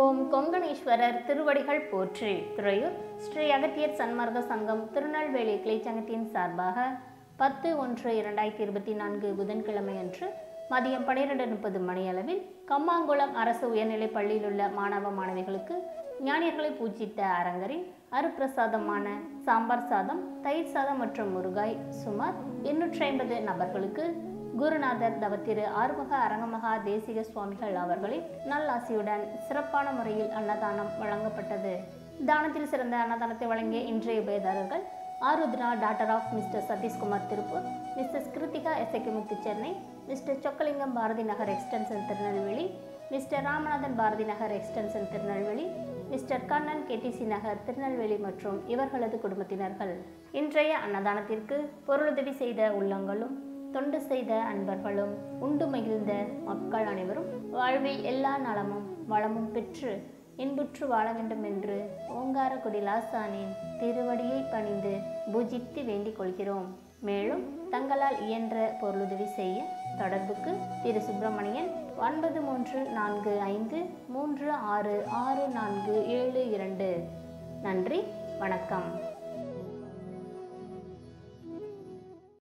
ஓம் கொங்கணேஸ்வரர் திருவடிகள் போற்றி. துறையூர் ஸ்ரீ அகத்தியர் சன்மார்க்க சங்கம் திருநெல்வேலி கிளைச்சங்கத்தின் சார்பாக 10/1/2024 புதன்கிழமை அன்று மதியம் 12:30 மணியளவில் கம்மாங்குளம் அரசு உயர்நிலைப் பள்ளியில் உள்ள மாணவ மாணவிகளுக்கு ஞானியர்களை பூஜித்த அரங்கரின் அருப்பிரசாதமான சாம்பார் சாதம், தயிர் சாதம் மற்றும் முருகாய் சுமார் 250 நபர்களுக்கு குருநாதர் தவத்திரு ஆறுமுக அரங்கமகா தேசிக சுவாமிகள் அவர்களின் நல்லாசியுடன் சிறப்பான முறையில் அன்னதானம் வழங்கப்பட்டது. தானத்தில் சிறந்த அன்னதானத்தை வழங்கிய இன்றைய உபயதாரர்கள் Arudra doctor of mister Sathishkumar Tiruppur, mister Kiruthika எஸ்ஐக்கு Chennai, mister Chockalingam Bharathi Nagar extension Tirunelveli, mister Ramanathan Bharathi Nagar extension Tirunelveli, mister Kannan KDC Nagar Tirunelveli மற்றும் இவர்களது குடும்பத்தினர்கள். இன்றைய அன்னதானத்திற்கு பொருளுதவி செய்த உள்ளங்களும் தொண்டு செய்த அன்பர்களும் உண்டு மகிழ்ந்த மக்கள் அனைவரும் வாழ்வில் எல்லா நலமும் வளமும் பெற்று இன்புற்று வாழ வேண்டும் என்று ஓங்காரக்குடி லாசானின் திருவடியை பணிந்து பூஜித்து வேண்டிக் கொள்கிறோம். மேலும் தங்களால் இயன்ற பொருளுதவி செய்ய தொடர்புக்கு திரு சுப்பிரமணியன் 9345366472. நன்றி, வணக்கம்.